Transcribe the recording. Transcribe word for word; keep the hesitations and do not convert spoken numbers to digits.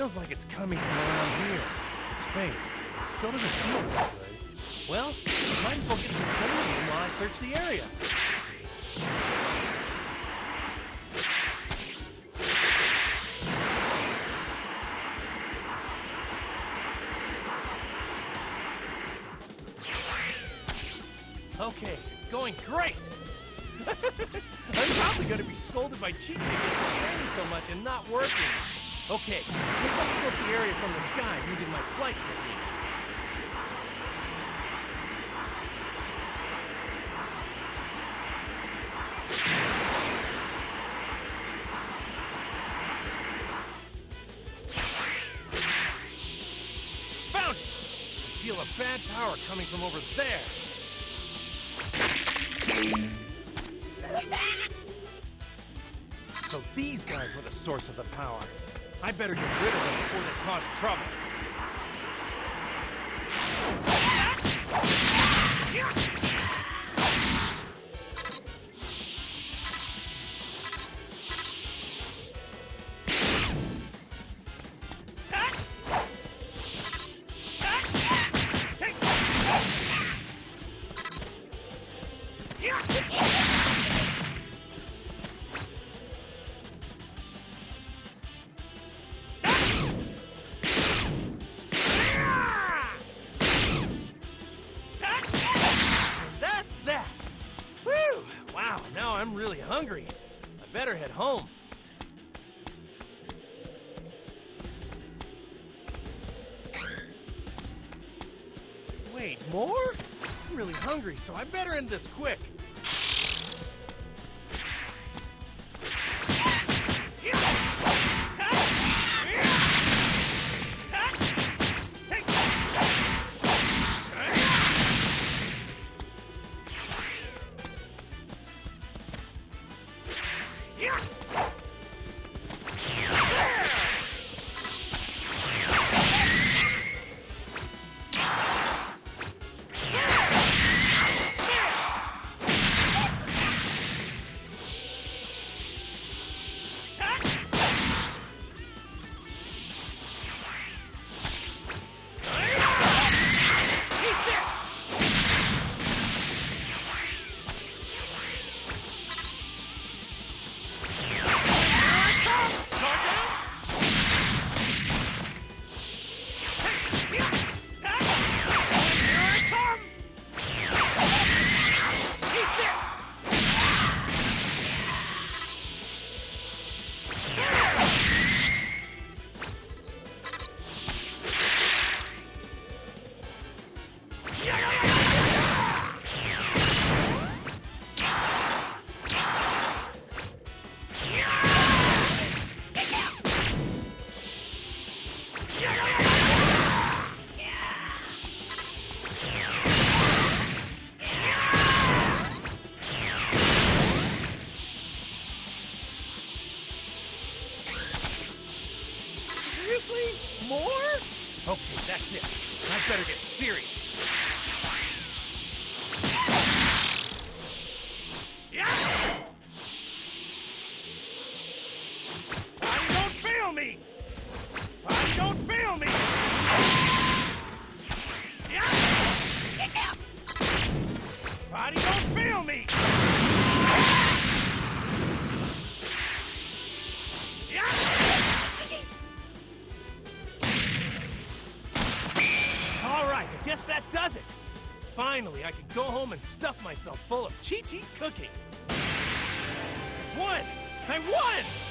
feels like it's coming from around here. It's faint. It still doesn't feel very good. Well, might as well get some training in while I search the area. Okay, going great! I'm probably going to be scolded by Chi-Chi for training so much and not working. Okay, I think I'll scope the area from the sky using my flight technique. Found it! I feel a bad power coming from over there. So these guys were the source of the power. I better get rid of them before they cause trouble. Now I'm really hungry. I better head home. Wait, more? I'm really hungry, so I better end this quick. More? Okay, that's it. I better get serious. Yeah! Body, don't fail me! Body, don't fail me! Yeah! Body, don't fail me! I guess that does it. Finally, I can go home and stuff myself full of Chi-Chi's cooking. I won! I won!